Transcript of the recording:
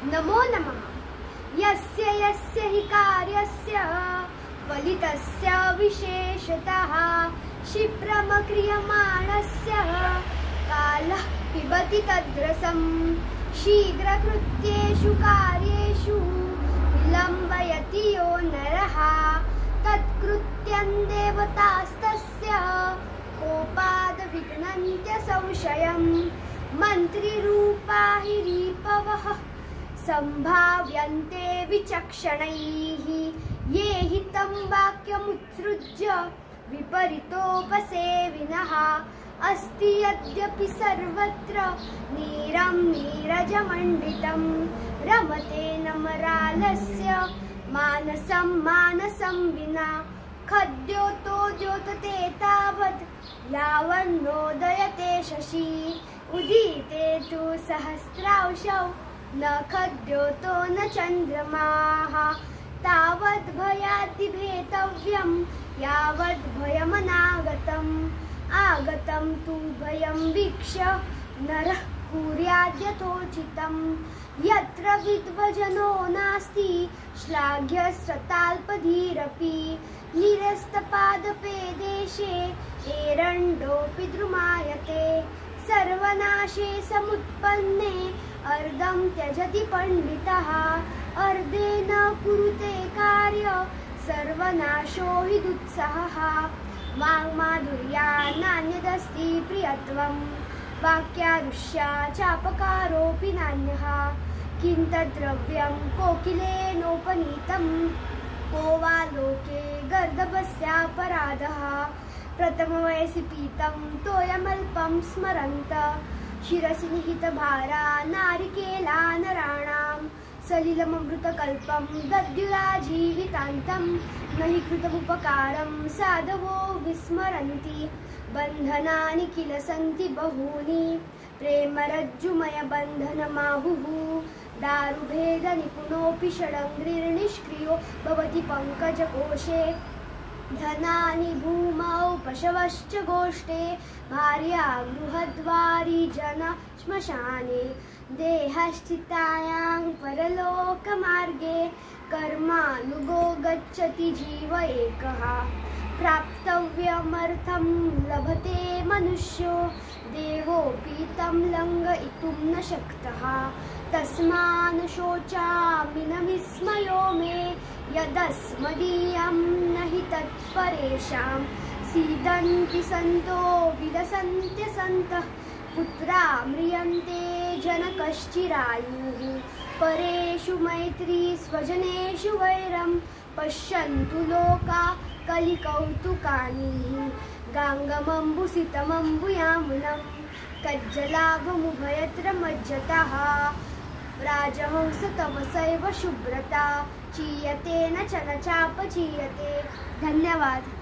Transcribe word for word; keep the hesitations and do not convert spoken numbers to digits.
नमो नमः। यस्य यस्य हि कार्यस्य फलितस्य विशेषतः क्षिप्रमक्रियमाणस्य कालः पिबति तद्रसम्। शीघ्रकृत्येषु कार्येषु विलम्बयति यो नरः तत्कृत्यं देवतास्तस्य कोपाद् विघ्नन्त्य संशयम्। मन्त्रिरूपा हि रिपवः सम्भाव्यन्ते विचक्षणैः। ये हि तं वाक्यमुत्सृज्य विपरीतोपसेविनः। अस्ति यद्यपि सर्वत्र नीरं नीरजमण्डितं रमते नमरालस्य मानसं मानसं विना। खद्योतो द्योतते तावत् यावन्नोदयते शशी। उदीते तु सहस्रांशौ न खद्योतो न चन्द्रमाः। तावद् भयाद्दिभेतव्यं यावद् भयमनागतम्। आगतं तु भयं वीक्ष्य नरः कुर्याद्यथोचितं। यत्र विद्वजनो नास्ति श्लाघ्यस्तल्पधीरपि निरस्तपादपे देशे एरण्डोऽपि द्रुमायते। सर्वनाशे समुत्पन्ने अर्धं त्यजति पंडितः। अर्धे न कुरुते कार्य सर्वनाशो हि दुत्सहः। वाङ्माधुर्या नान्यदस्ति प्रियत्वं वाक्यारुष्या चापकारोऽपि नान्यः। किं तद्द्रव्यं कोकिलेनोपनीतं को वा लोके गर्दभस्यापराधः। प्रथमवयसि पीतं तोयमल्पं स्मरन्त शिरसि निहितभारा नारिकेला नराणां। सलिलममृतकल्पं दद्युराजीवितान्तं न हि कृतमुपकारं साधवो विस्मरन्ति। बन्धनानि किल सन्ति बहूनि प्रेमरज्जुमयबन्धनमाहुः। दारुभेदनिपुणोऽपि षडङ्घ्रिर्निष्क्रियो भवति पङ्कजकोशे। धनानि भूमौ पशवश्च गोष्ठे भार्या गृहद्वारी जन श्मशाने। देहस्थितायां परलोकमार्गे कर्मानुगो गच्छति जीव एकः। प्राप्तव्यमर्थं लभते मनुष्यो देवोऽपि तं लङ्घयितुं न शक्तः। तस्मान् शोचामि न विस्मयो मे यदस्मदीयं न हि तत्परेषां। सीदन्ति सन्तो विलसन्ति सन्तः पुत्रा म्रियन्ते जनकश्चिरायुः। परेषु मैत्री स्वजनेषु वैरं पश्यन्तु लोका कलिकौतुकानि। गाङ्गमम्बुसितमम्बुयामुनं कज्जलाभमुभयत्र मज्जतः। राजहंस तमसैव शुभ्रता चीयते न च न चापचीयते। धन्यवाद।